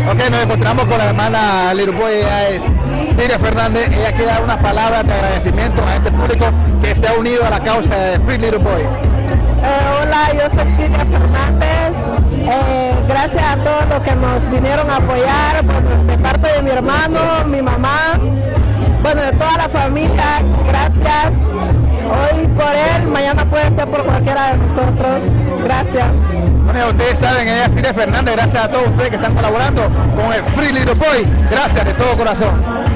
Ok, nos encontramos con la hermana Little Boy, ella es Siria Fernández. Ella quiere dar unas palabras de agradecimiento a ese público que se ha unido a la causa de Free Little Boy. Hola, yo soy Siria Fernández. Gracias a todos los que nos vinieron a apoyar, de parte de mi hermano, mi mamá, bueno, de toda la familia. Gracias. Hoy por él, mañana puede ser por cualquiera de nosotros. Gracias. Bueno, ustedes saben, ella es Siria Fernández. Gracias a todos ustedes que están colaborando con el Free Little Boy. Gracias de todo corazón.